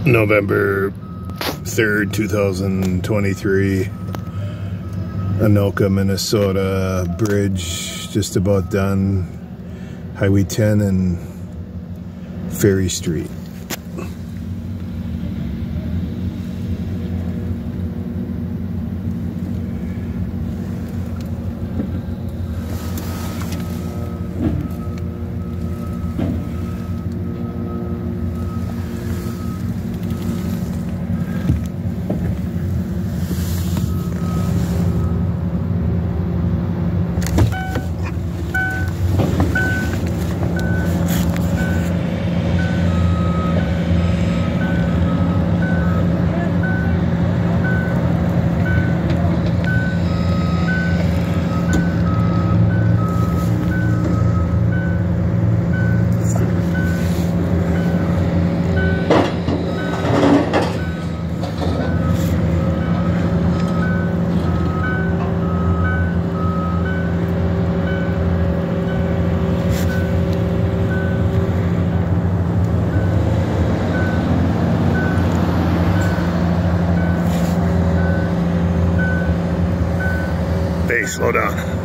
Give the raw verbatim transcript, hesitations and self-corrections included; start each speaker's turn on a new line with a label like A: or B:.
A: November third, two thousand twenty-three, Anoka, Minnesota bridge just about done. Highway ten and Ferry Street. Hey, slow down.